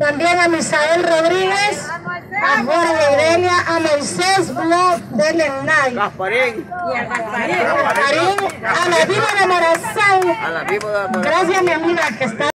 También a Misael Rodríguez, a Jorge Irelia, a Moisés Blog de Lenay, Gasparín, a la Viva de Morazán. Gracias, mi amiga, que está